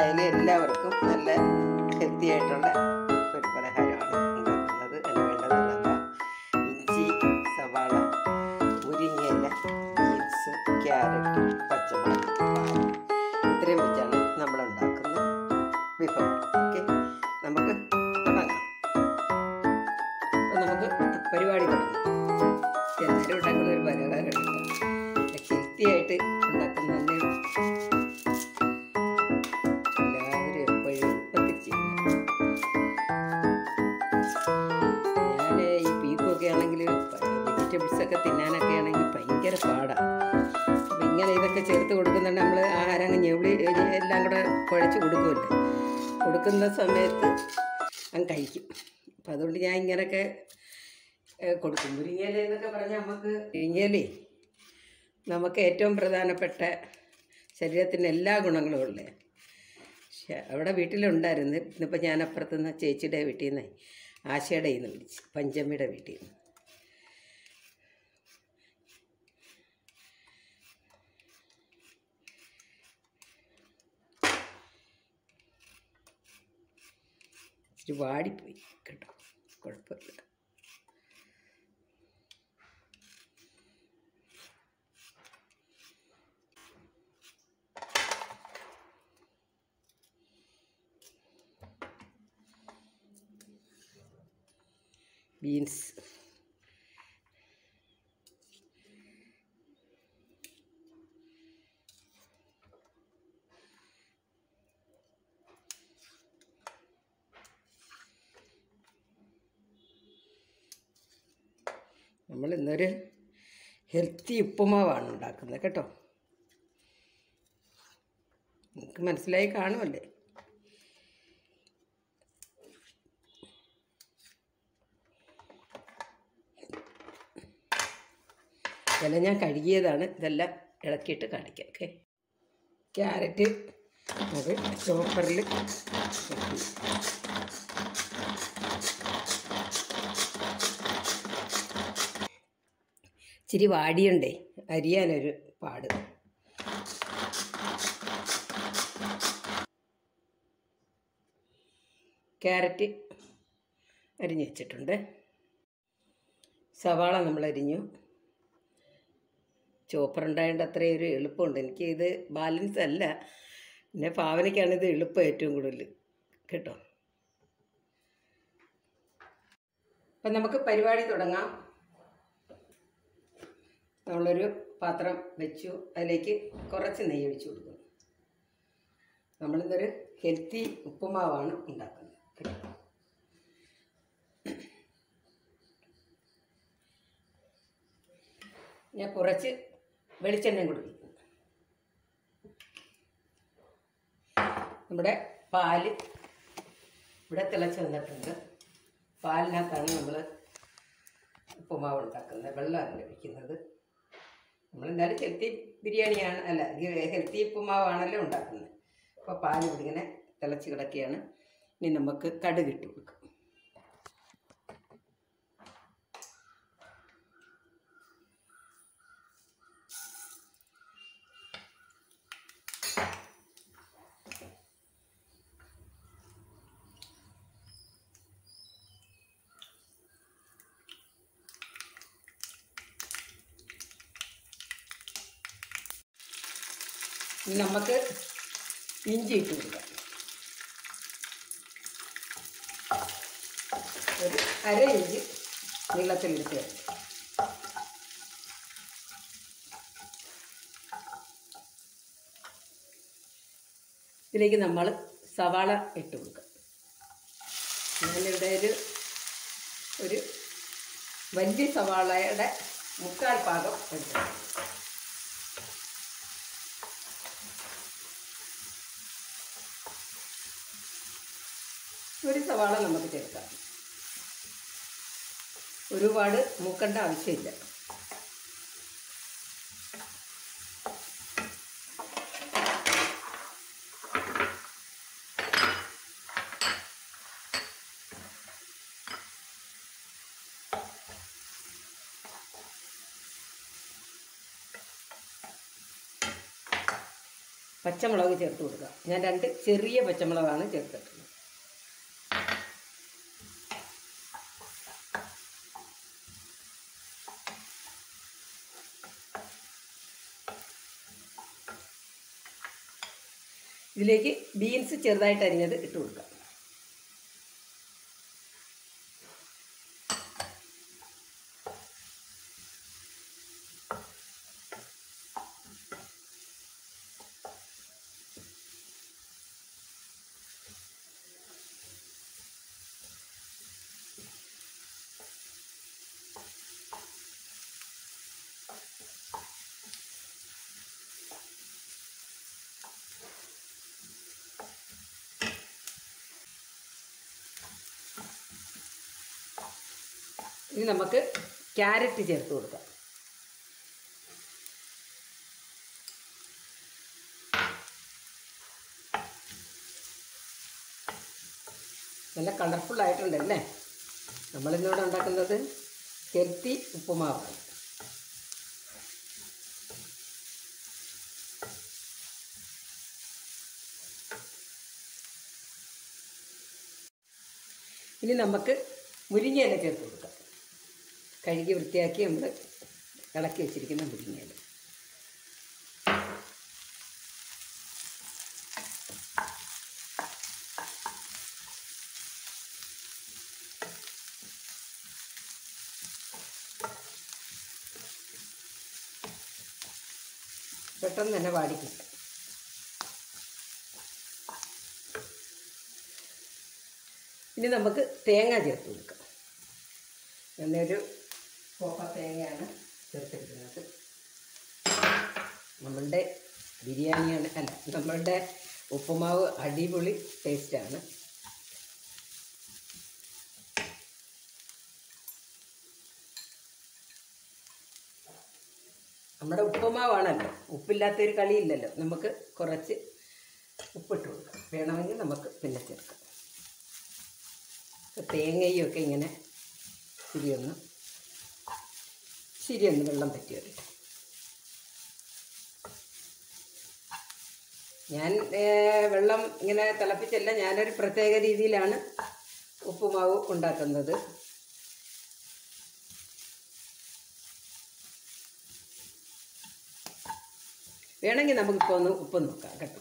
കുട്ടികൾക്കായാലും എല്ലാവർക്കും നല്ല ഹെൽത്തി ആയിട്ടുള്ള ഒരു പലഹാരമാണ് ഉണ്ടാക്കുന്നത്. അതിന് വേണ്ടതെന്നല്ല ഇഞ്ചി, സവാള, മുരിങ്ങയില, ബീൻസ്, ക്യാരറ്റ്, പച്ചമുളക്, പാൽ, ഇത്രയും വെച്ചാണ് നമ്മൾ ഉണ്ടാക്കുന്ന വിഭവം. ഓക്കെ, നമുക്ക് തുടങ്ങാം. അപ്പം നമുക്ക് പരിപാടി തുടങ്ങാം. എല്ലാവരും ഉണ്ടാക്കുന്ന ഒരു പലഹാരം ഹെൽത്തി ആയിട്ട് ഉണ്ടാക്കുന്നതന്നെ എല്ലാവരും എപ്പോഴും എളുപ്പത്തിൽ ചെയ്യുന്നത്. ഞാൻ ഈ പീക്കൊക്കെ ആണെങ്കിൽ വെജിറ്റബിൾസൊക്കെ തിന്നാനൊക്കെ ആണെങ്കിൽ ഭയങ്കര പാടാണ്. അപ്പം ഇങ്ങനെ ഇതൊക്കെ ചേർത്ത് കൊടുക്കുന്നുണ്ട്. നമ്മൾ ആഹാരം അങ്ങ് ഞെവിളി എല്ലാം കൂടെ കുഴച്ച് കൊടുക്കുമല്ലോ. കൊടുക്കുന്ന സമയത്ത് അങ്ങ് കഴിക്കും. അപ്പം അതുകൊണ്ട് ഞാൻ ഇങ്ങനെയൊക്കെ കൊടുക്കും. മുരിങ്ങയില എന്നൊക്കെ പറഞ്ഞാൽ മുരിങ്ങയിലേ നമുക്ക് ഏറ്റവും പ്രധാനപ്പെട്ട ശരീരത്തിന് എല്ലാ ഗുണങ്ങളും ഉള്ളത്. പക്ഷെ അവിടെ വീട്ടിലുണ്ടായിരുന്നു. ഇന്നിപ്പോൾ ഞാൻ അപ്പുറത്തുനിന്ന് ചേച്ചിയുടെ വീട്ടിൽ നിന്ന് ആശയുടെ നിന്ന് വിളിച്ച് പഞ്ചമിയുടെ വീട്ടിൽ നിന്ന്. ഇച്ചിരി വാടിപ്പോയി കേട്ടോ, കുഴപ്പമില്ല. ബീൻസ്, നമ്മൾ ഇന്നൊരു ഹെൽത്തി ഉപ്പുമാവാണ് ഉണ്ടാക്കുന്നത് കേട്ടോ. നിങ്ങൾക്ക് മനസ്സിലായി കാണുമല്ലേ? ഇതെല്ലാം ഞാൻ കഴുകിയതാണ്. ഇതെല്ലാം ഇളക്കിയിട്ട് കാണിക്കാം. ഓക്കെ, ക്യാരറ്റ് അത് ചോപ്പറിൽ ഇച്ചിരി വാടിയുണ്ടേ, അരിയാനൊരു പാട്. ക്യാരറ്റ് അരിഞ്ഞ് വെച്ചിട്ടുണ്ട്. സവാള നമ്മൾ അരിഞ്ഞു. ചോപ്പർ ഉണ്ടായതുകൊണ്ട് അത്രയും ഒരു എളുപ്പമുണ്ട്. എനിക്ക് ഇത് ബാലൻസ് അല്ല, പിന്നെ ഭാവനയ്ക്കാണ് ഇത് എളുപ്പം ഏറ്റവും കൂടുതൽ കേട്ടോ. അപ്പം നമുക്ക് പരിപാടി തുടങ്ങാം. നമ്മളൊരു പാത്രം വെച്ചു, അതിലേക്ക് കുറച്ച് നെയ്യ് ഒഴിച്ച് കൊടുക്കുന്നു. നമ്മളിതൊരു ഹെൽത്തി ഉപ്പുമാവാണ് ഉണ്ടാക്കുന്നത് കേട്ടോ. ഞാൻ കുറച്ച് വെളിച്ചെണ്ണയും കൊടുക്കും. നമ്മുടെ പാല് ഇവിടെ തിളച്ച് വന്നിട്ടുണ്ട്. പാലിനകത്താണ് നമ്മൾ ഉപ്പുമാവ് ഉണ്ടാക്കുന്നത്. വെള്ളമല്ല ഒഴിക്കുന്നത്. നമ്മളെന്തായാലും ഹെൽത്തി ബിരിയാണിയാണ്, അല്ല ഹെൽത്തി ഉപ്പുമാവാണല്ലോ ഉണ്ടാക്കുന്നത്. അപ്പോൾ പാൽ ഇവിടെ ഇങ്ങനെ തിളച്ച് കിടക്കുകയാണ്. ഇനി നമുക്ക് കടുകിട്ട് കൊടുക്കാം. ഇനി നമുക്ക് ഇഞ്ചി ഇട്ട് കൊടുക്കാം. ഒരു അര ഇഞ്ച് നീളത്തിലെടുത്ത് ഇതിലേക്ക് നമ്മൾ സവാള ഇട്ട് കൊടുക്കാം. ഞാനിവിടെ ഒരു വലിയ സവാളയുടെ 3/4 ഭാഗം എടുത്തു. ഒരു സവാള നമുക്ക് ചേർക്കാം. ഒരുപാട് മൂക്കേണ്ട ആവശ്യമില്ല. പച്ചമുളക് ചേർത്ത് കൊടുക്കുക. ഞാൻ 2 ചെറിയ പച്ചമുളകാണ് ചേർത്തിട്ടുള്ളത്. ഇതിലേക്ക് ബീൻസ് ചെറുതായിട്ട് അരിഞ്ഞത് ഇട്ട് കൊടുക്കുക. ഇനി നമുക്ക് ക്യാരറ്റ് ചേർത്ത് കൊടുക്കാം. നല്ല കളർഫുള്ളായിട്ടുണ്ട് അല്ലേ? നമ്മളിന്നിവിടെ ഉണ്ടാക്കുന്നത് ഹെൽത്തി ഉപ്പുമാവാണ്. ഇനി നമുക്ക് മുരിങ്ങയില ചേർത്ത് കൊടുക്കാം. കഴുകി വൃത്തിയാക്കി നമ്മൾ ഇളക്കി വെച്ചിരിക്കുന്ന മുരിങ്ങയില. പെട്ടെന്ന് തന്നെ വാടിക്കിട്ടും. ഇനി നമുക്ക് തേങ്ങ ചേർത്ത് കൊടുക്കാം. നല്ലൊരു കോപ്പ തേങ്ങയാണ് ചേർത്തെടുക്കുന്നത്. നമ്മളുടെ ബിരിയാണിയാണ്, അല്ല, നമ്മളുടെ ഉപ്പുമാവ് അടിപൊളി ടേസ്റ്റാണ്. നമ്മുടെ ഉപ്പുമാവാണല്ലോ, ഉപ്പില്ലാത്തൊരു കളിയില്ലല്ലോ. നമുക്ക് കുറച്ച് ഉപ്പിട്ട് കൊടുക്കാം. വേണമെങ്കിൽ നമുക്ക് പിന്നെ ചേർക്കാം. തേങ്ങയും ഒക്കെ ഇങ്ങനെ ശരിയൊന്ന് വെള്ളം പറ്റി വരട്ടെ. ഞാൻ വെള്ളം ഇങ്ങനെ തിളപ്പിച്ചല്ല, ഞാനൊരു പ്രത്യേക രീതിയിലാണ് ഉപ്പുമാവ് ഉണ്ടാക്കുന്നത്. വേണമെങ്കിൽ നമുക്കിപ്പോൾ ഒന്ന് ഉപ്പ് നോക്കാം കേട്ടോ.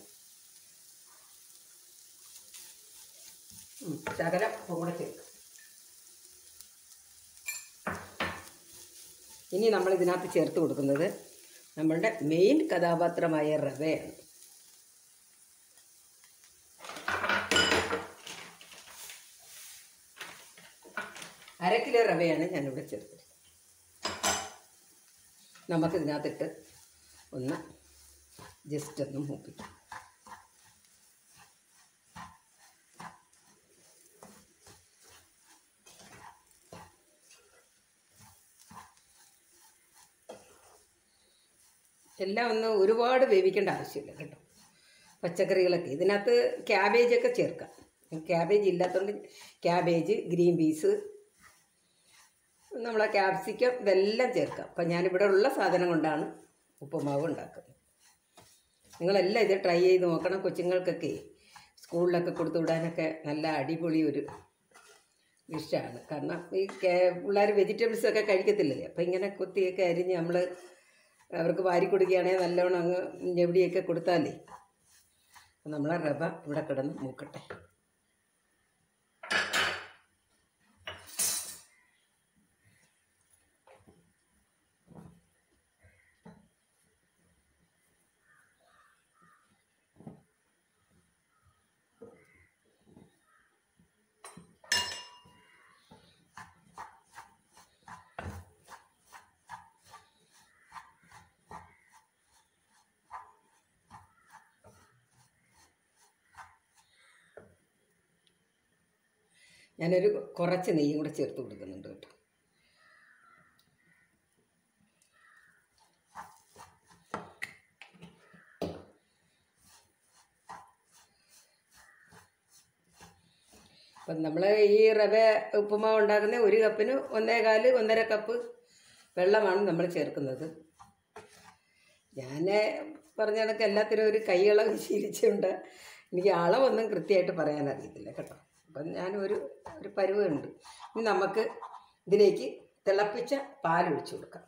ശകലം കൂടെ ചേർക്കാം. ഇനി നമ്മൾ ഇതിനകത്ത് ചേർത്ത് കൊടുക്കുന്നത് നമ്മളുടെ മെയിൻ കഥാപാത്രമായ റവയാണ്. അര കിലോ റവയാണ് ഞാനിവിടെ ചേർത്തത്. നമുക്കിതിനകത്തിട്ട് ഒന്ന് ജസ്റ്റ് ഒന്ന് മൂപ്പിക്കാം. എല്ലാം ഒന്ന് ഒരുപാട് വേവിക്കേണ്ട ആവശ്യമില്ല കേട്ടോ. പച്ചക്കറികളൊക്കെ ഇതിനകത്ത് ക്യാബേജൊക്കെ ചേർക്കാം. ക്യാബേജ് ഇല്ലാത്തതുകൊണ്ട് ക്യാബേജ്, ഗ്രീൻ പീസ്, നമ്മളെ ക്യാപ്സിക്കം ഇതെല്ലാം ചേർക്കാം. അപ്പം ഞാനിവിടെ ഉള്ള സാധനം കൊണ്ടാണ് ഉപ്പുമാവ് ഉണ്ടാക്കുന്നത്. നിങ്ങളെല്ലാം ഇത് ട്രൈ ചെയ്ത് നോക്കണം. കൊച്ചുങ്ങൾക്കൊക്കെ സ്കൂളിലൊക്കെ കൊടുത്തു വിടാനൊക്കെ നല്ല അടിപൊളി ഒരു ഡിഷാണ്. കാരണം ഈ പിള്ളേർ വെജിറ്റബിൾസൊക്കെ കഴിക്കത്തില്ലല്ലേ. അപ്പം ഇങ്ങനെ കുത്തിയൊക്കെ അരിഞ്ഞ് നമ്മൾ അവർക്ക് വാരി കൊടുക്കുകയാണെങ്കിൽ നല്ലവണ്ണം അങ്ങ് ഞെവിടിയൊക്കെ കൊടുത്താലേ. നമ്മളെ റവ ഇവിടെ കിടന്ന് മൂക്കട്ടെ. ഞാനൊരു കുറച്ച് നെയ്യും കൂടെ ചേർത്ത് കൊടുക്കുന്നുണ്ട് കേട്ടോ. അപ്പം നമ്മൾ ഈ റവ ഉപ്പുമാവ് ഉണ്ടാക്കുന്ന 1 കപ്പിന് 1.25 1.5 കപ്പ് വെള്ളമാണ് നമ്മൾ ചേർക്കുന്നത്. ഞാൻ പറഞ്ഞ കണക്ക് എല്ലാത്തിനും ഒരു കൈയളവ് ശീലിച്ചുകൊണ്ട് എനിക്ക് അളവൊന്നും കൃത്യമായിട്ട് പറയാൻ അറിയത്തില്ല കേട്ടോ. അപ്പം ഞാനൊരു പരുവുണ്ട്. ഇനി നമുക്ക് ഇതിലേക്ക് തിളപ്പിച്ച പാലൊഴിച്ചു കൊടുക്കാം.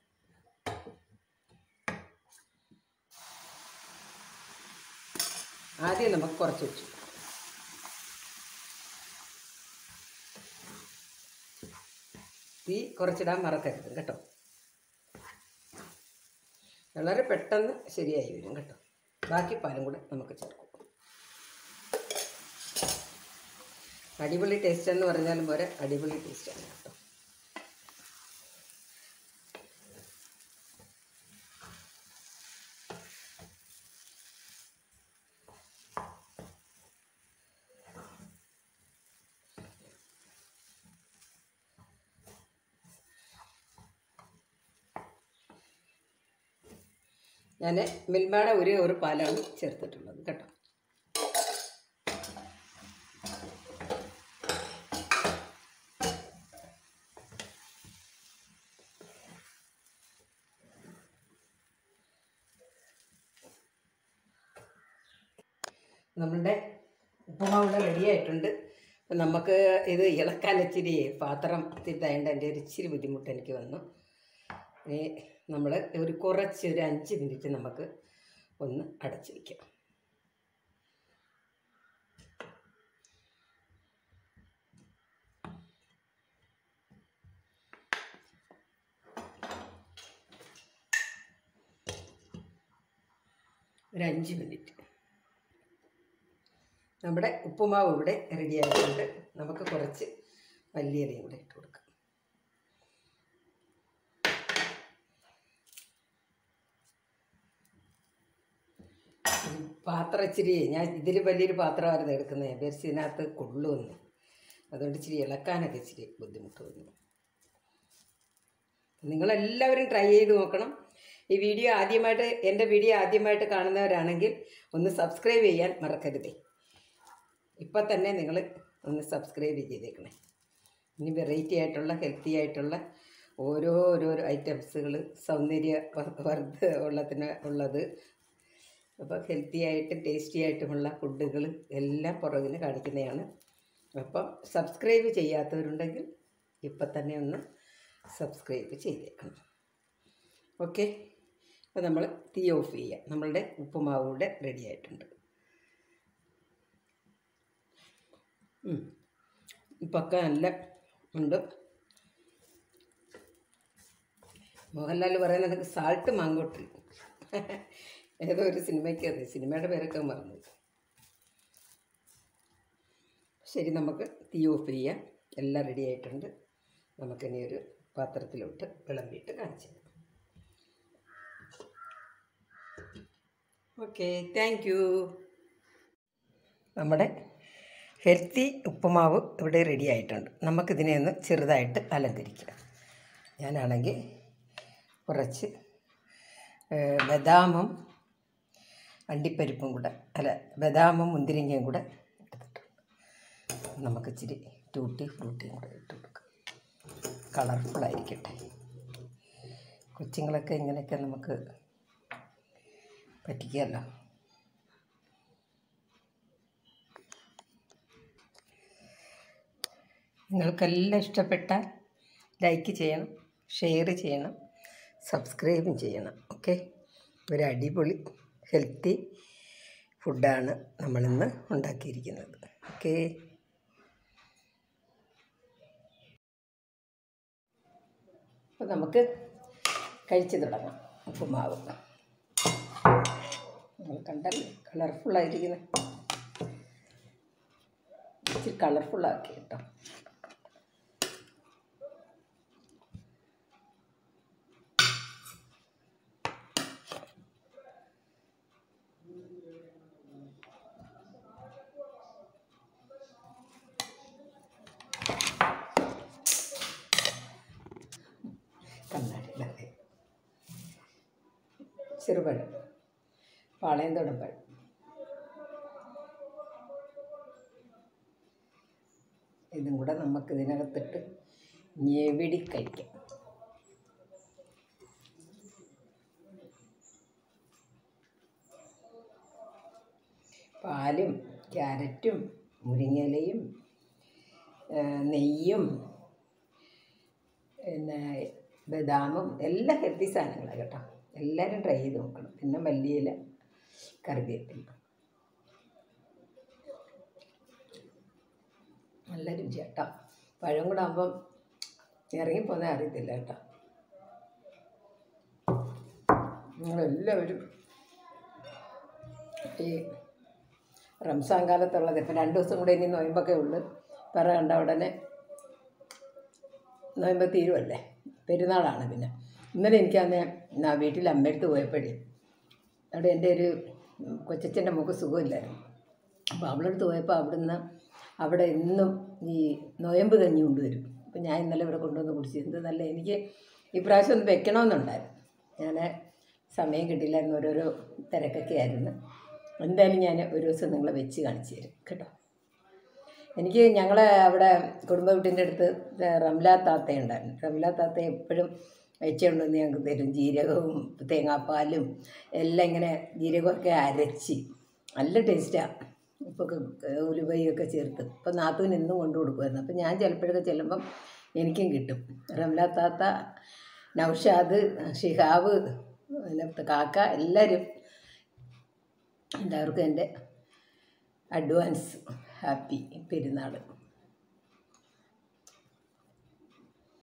ആദ്യം നമുക്ക് കുറച്ച് ഒഴിച്ചു, തീ കുറച്ചിടാൻ മറക്കരുത് കേട്ടോ. വളരെ പെട്ടെന്ന് ശരിയായി വരും കേട്ടോ. ബാക്കി പാലും കൂടെ നമുക്ക് ചേർക്കും. അടിപൊളി ടേസ്റ്റ് എന്ന് പറഞ്ഞാലും പോരെ, അടിപൊളി ടേസ്റ്റാണ് കേട്ടോ. ഞാൻ മിൽമയുടെ ഒരു പാലാണ് ചേർത്തിട്ടുള്ളത് കേട്ടോ. നമ്മളുടെ ഉപ്പുമാവ് റെഡി ആയിട്ടുണ്ട്. അപ്പം നമുക്ക് ഇത് ഇളക്കാൻ ഇച്ചിരി പാത്രം തിട്ടായതുകൊണ്ട് എൻ്റെ ഒരു ഇച്ചിരി ബുദ്ധിമുട്ട് എനിക്ക് വന്നു. ഇനി നമ്മൾ കുറച്ച് 5 മിനിറ്റ് നമുക്ക് ഒന്ന് അടച്ചു വയ്ക്കാം. ഒരു 5 മിനിറ്റ്. നമ്മുടെ ഉപ്പുമാവ് ഇവിടെ റെഡി ആയിട്ടുണ്ട്. നമുക്ക് കുറച്ച് മല്ലിയിലയും കൂടെ ഇട്ട് കൊടുക്കാം. പാത്രം ഇച്ചിരി, ഞാൻ ഇതിൽ വലിയൊരു പാത്രമായിരുന്നു എടുക്കുന്നത്, വിചാരിച്ച് ഇതിനകത്ത് കൊള്ളുമെന്ന്. അതുകൊണ്ട് ഇച്ചിരി ഇളക്കാനൊക്കെ ഇച്ചിരി ബുദ്ധിമുട്ട് വന്നു. നിങ്ങളെല്ലാവരും ട്രൈ ചെയ്ത് നോക്കണം. ഈ വീഡിയോ ആദ്യമായിട്ട്, എൻ്റെ വീഡിയോ ആദ്യമായിട്ട് കാണുന്നവരാണെങ്കിൽ ഒന്ന് സബ്സ്ക്രൈബ് ചെയ്യാൻ മറക്കരുതേ. ഇപ്പം തന്നെ നിങ്ങൾ ഒന്ന് സബ്സ്ക്രൈബ് ചെയ്തേക്കണേ. ഇനി വെറൈറ്റി ആയിട്ടുള്ള ഹെൽത്തി ആയിട്ടുള്ള ഓരോരോ ഐറ്റംസുകൾ, സൗന്ദര്യ വർദ്ധനത്തിന് ഉള്ളത്, അപ്പോൾ ഹെൽത്തി ആയിട്ട് ടേസ്റ്റി ആയിട്ടുമുള്ള ഫുഡുകൾ എല്ലാം പുറകിന് കാണിക്കുന്നതാണ്. അപ്പം സബ്സ്ക്രൈബ് ചെയ്യാത്തവരുണ്ടെങ്കിൽ ഇപ്പം തന്നെ ഒന്ന് സബ്സ്ക്രൈബ് ചെയ്തേക്കണം. ഓക്കെ, അപ്പോൾ നമ്മൾ തീ ഓഫ് ചെയ്യാം. നമ്മളുടെ ഉപ്പുമാവ് ഇവിടെ റെഡി ആയിട്ടുണ്ട്. ഇപ്പൊക്കെ നല്ല ഉണ്ട്. മോഹൻലാൽ പറയുന്നത് സാൾട്ട് മാങ്കോട്ടി, ഏതോ ഒരു സിനിമയ്ക്ക്, അത് സിനിമയുടെ പേരൊക്കെ മറന്നു. ശരി, നമുക്ക് തീ ഓഫ് ചെയ്യാം. എല്ലാം റെഡി ആയിട്ടുണ്ട്. നമുക്കിനി ഒരു പാത്രത്തിലോട്ട് വിളമ്പിയിട്ട് കാണിച്ചു തരാം. Okay, thank you. നമ്മുടെ ഹെൽത്തി ഉപ്പുമാവ് ഇവിടെ റെഡി ആയിട്ടുണ്ട്. നമുക്കിതിനെ ഒന്ന് ചെറുതായിട്ട് അലങ്കരിക്കാം. ഞാനാണെങ്കിൽ കുറച്ച് ബദാമും അണ്ടിപ്പരിപ്പും കൂടെ, ബദാമും മുന്തിരിങ്ങയും കൂടെ എടുത്തിട്ടുണ്ട്. നമുക്ക് ഇച്ചിരി ടൂട്ടി ഫ്രൂട്ടിയും കൂടെ ഇട്ട് കൊടുക്കാം. കളർഫുള്ളായിരിക്കട്ടെ. കൊച്ചുങ്ങളൊക്കെ ഇങ്ങനെയൊക്കെ നമുക്ക് പറ്റിക്കാമല്ലോ. നിങ്ങൾക്കെല്ലാം ഇഷ്ടപ്പെട്ടാൽ ലൈക്ക് ചെയ്യണം, ഷെയർ ചെയ്യണം, സബ്സ്ക്രൈബും ചെയ്യണം. ഓക്കെ, ഒരു അടിപൊളി ഹെൽത്തി ഫുഡാണ് നമ്മളിന്ന് ഉണ്ടാക്കിയിരിക്കുന്നത്. ഓക്കെ, അപ്പോൾ നമുക്ക് കഴിച്ച് തുടങ്ങാം. ഉപ്പുമാവ് നമ്മൾ കണ്ടല്ലേ, കളർഫുള്ളായിരിക്കുന്നത്. ഇച്ചിരി കളർഫുള്ളാക്കി കേട്ടോ. കണ്ണാടി ചെറുപഴം, പാളയംതോടൻ പഴം, ഇതും കൂടെ നമുക്ക് ഇതിനകത്തിട്ട് ഞെവിടി കഴിക്കാം. ക്യാരറ്റും മുരിങ്ങയിലയും നെയ്യും പിന്നെ ബദാമും എല്ലാം ഹെൽത്തി സാധനങ്ങളാണ് കേട്ടോ. എല്ലാവരും ട്രൈ ചെയ്ത് നോക്കണം. പിന്നെ മല്ലിയില, കറിവേപ്പില, നല്ല രുചി കേട്ടോ. പഴം കൂടെ ആകുമ്പം ഇറങ്ങിപ്പോകാൻ അറിയത്തില്ല കേട്ടോ. നിങ്ങളെല്ലാവരും ഈ റംസാൻ കാലത്തുള്ളത് ഇപ്പം 2 ദിവസം കൂടെ ഇനി നൊയമ്പൊക്കെ ഉള്ളു. പറയണ്ട, ഉടനെ നൊയമ്പ് തീരുമല്ലേ, പെരുന്നാളാണ്. പിന്നെ ഇന്നലെ എനിക്കന്ന് വീട്ടിൽ അമ്മയടുത്ത് പോയപ്പോഴേ അവിടെ എൻ്റെ ഒരു കൊച്ചച്ഛൻ്റെ മോൾക്ക് സുഖമില്ലായിരുന്നു. അപ്പോൾ അവളടുത്ത് പോയപ്പോൾ അവിടെ എന്നും ഈ നൊയമ്പ് കഞ്ഞി കൊണ്ടുവരും. അപ്പോൾ ഞാൻ ഇന്നലെ ഇവിടെ കൊണ്ടുവന്ന് കുടിച്ചു. എന്ത് നല്ല, എനിക്ക് ഈ പ്രാവശ്യം ഒന്ന് വെക്കണമെന്നുണ്ടായിരുന്നു. ഞാൻ സമയം കിട്ടിയില്ലായിരുന്നു, ഓരോരോ തിരക്കൊക്കെ ആയിരുന്നു. എന്തായാലും ഞാൻ ഒരു ദിവസം നിങ്ങളെ വെച്ച് കാണിച്ചു തരും കേട്ടോ. എനിക്ക് ഞങ്ങളെ അവിടെ കുടുംബ വീട്ടിൻ്റെ അടുത്ത് റംല താത്തയുണ്ടായിരുന്നു. റംല താത്ത എപ്പോഴും വെച്ചുകൊണ്ടുവന്ന് ഞങ്ങൾക്ക് തരും. ജീരകവും തേങ്ങാപ്പാലും എല്ലാം ഇങ്ങനെ ജീരകമൊക്കെ അരച്ച് നല്ല ടേസ്റ്റാണ്. ഉപ്പൊക്കെ ഉലുവയൊക്കെ ചേർത്ത്. അപ്പോൾ നാത്തൂന് എന്നും കൊണ്ടു കൊടുക്കുമായിരുന്നു. അപ്പോൾ ഞാൻ ചിലപ്പോഴൊക്കെ ചെല്ലുമ്പം എനിക്കും കിട്ടും. റംല താത്ത, നൗഷാദ്, ഷിഹാബ്, പിന്നെ കാക്ക, എല്ലാവർക്കും എൻ്റെ അഡ്വാൻസ് ഹാപ്പി പെരുന്നാൾ.